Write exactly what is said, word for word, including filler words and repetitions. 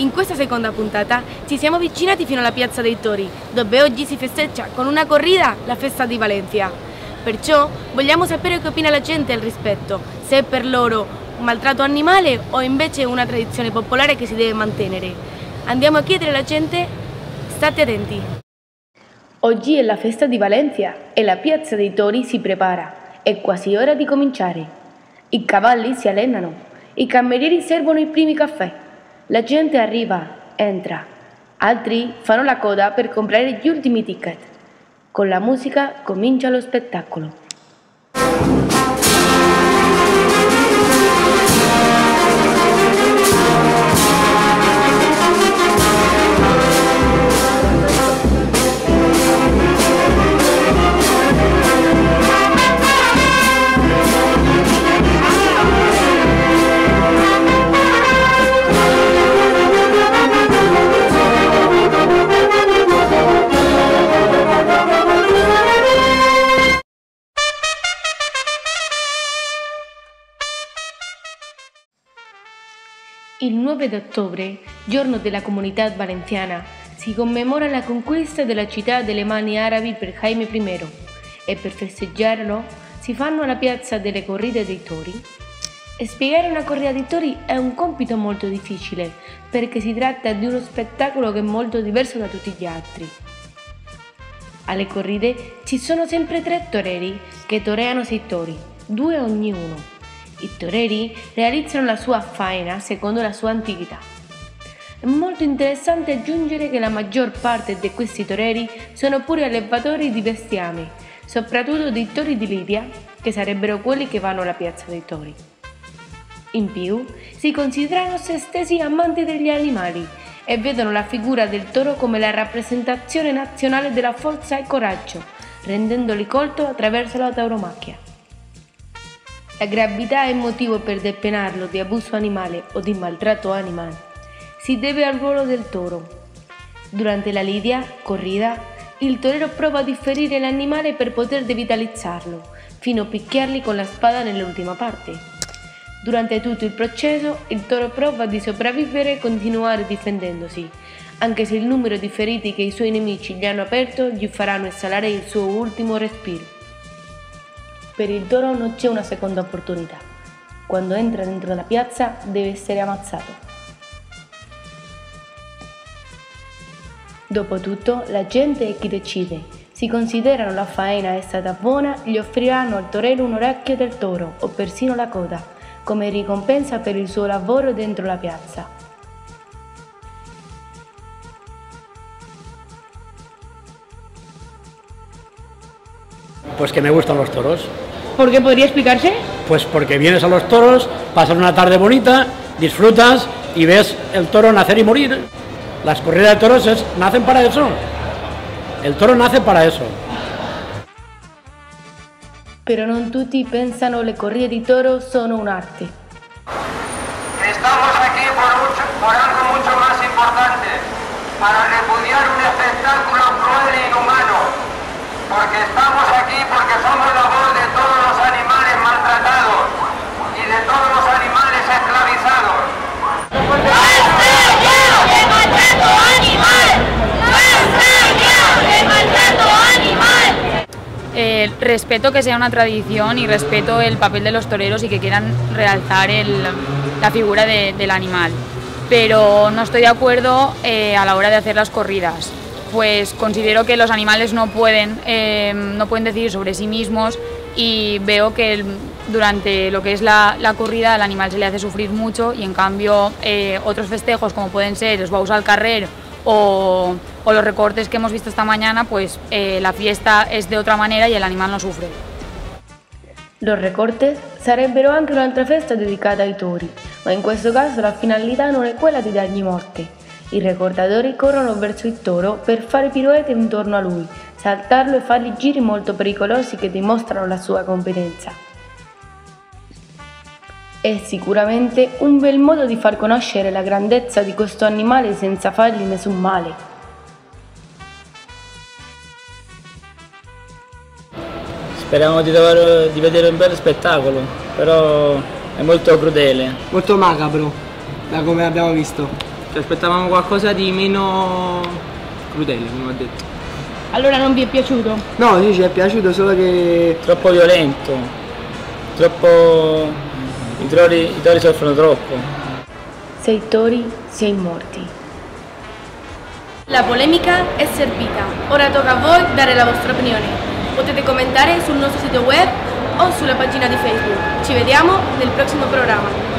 In questa seconda puntata ci siamo avvicinati fino alla Piazza dei Tori, dove oggi si festeggia con una corrida la festa di Valencia. Perciò vogliamo sapere che opina la gente al rispetto, se è per loro un maltratto animale o invece una tradizione popolare che si deve mantenere. Andiamo a chiedere alla gente, state attenti. Oggi è la festa di Valencia e la Piazza dei Tori si prepara. È quasi ora di cominciare. I cavalli si allenano, i camerieri servono i primi caffè. La gente arriva, entra, altri fanno la coda per comprare gli ultimi ticket. Con la musica comincia lo spettacolo. Il nove di ottobre, giorno della comunità valenciana, si commemora la conquista della città dalle mani arabi per Jaime I e per festeggiarlo si fanno alla piazza delle corride dei tori. E spiegare una corrida dei tori è un compito molto difficile perché si tratta di uno spettacolo che è molto diverso da tutti gli altri. Alle corride ci sono sempre tre toreri che toreano sei tori, due ognuno. I toreri realizzano la sua faena secondo la sua antichità. È molto interessante aggiungere che la maggior parte di questi toreri sono pure allevatori di bestiame, soprattutto dei tori di Lidia, che sarebbero quelli che vanno alla piazza dei tori. In più, si considerano se stessi amanti degli animali e vedono la figura del toro come la rappresentazione nazionale della forza e coraggio, rendendoli colto attraverso la tauromaquia. La gravità e motivo per depenarlo di abuso animale o di maltratto animale si deve al ruolo del toro. Durante la lidia, corrida, il torero prova a ferire l'animale per poter devitalizzarlo, fino a picchiarli con la spada nell'ultima parte. Durante tutto il processo, il toro prova di sopravvivere e continuare difendendosi, anche se il numero di feriti che i suoi nemici gli hanno aperto gli faranno esalare il suo ultimo respiro. Per il toro non c'è una seconda opportunità. Quando entra dentro la piazza deve essere ammazzato. Dopotutto, la gente è chi decide. Si considerano la faena è stata buona, gli offriranno al torero un orecchio del toro o persino la coda, come ricompensa per il suo lavoro dentro la piazza. Pues que me gustan los toros. ¿Por qué? ¿Podría explicarse? Pues porque vienes a los toros, pasas una tarde bonita, disfrutas y ves el toro nacer y morir. Las corridas de toros es, nacen para eso. El toro nace para eso. Pero non tutti pensano le corride di toro sono un'arte. Estamos aquí por, mucho, por algo mucho más importante, para repudiar un espectáculo cruel e inhumano. Porque estamos aquí porque somos la voz de todos los animales maltratados y de todos los animales esclavizados. ¡Basta ya de maltrato animal! ¡Basta ya de maltrato animal! Eh, respeto que sea una tradición y respeto el papel de los toreros y que quieran realzar el, la figura de, del animal, pero no estoy de acuerdo eh, a la hora de hacer las corridas. Pues considero que los animales no pueden, eh, no pueden decidir sobre sí mismos y veo que el, durante lo que es la, la corrida al animal se le hace sufrir mucho y en cambio eh, otros festejos como pueden ser los baus al carrer o, o los recortes que hemos visto esta mañana, pues eh, la fiesta es de otra manera y el animal no sufre. Los recortes sarebbero anche un'altra festa dedicata ai tori, ma in questo caso la finalità non è quella di dargli morte. I ricordatori corrono verso il toro per fare piroette intorno a lui, saltarlo e fargli giri molto pericolosi che dimostrano la sua competenza. È sicuramente un bel modo di far conoscere la grandezza di questo animale senza fargli nessun male. Speriamo di, trovare, di vedere un bel spettacolo, però è molto crudele. Molto macabro, da come abbiamo visto. Ci aspettavamo qualcosa di meno crudele, come ho detto. Allora non vi è piaciuto? No, sì, ci è piaciuto, solo che... Troppo violento, troppo... I tori, i tori soffrono troppo. Sei tori, sei morti. La polemica è servita, ora tocca a voi dare la vostra opinione. Potete commentare sul nostro sito web o sulla pagina di Facebook. Ci vediamo nel prossimo programma.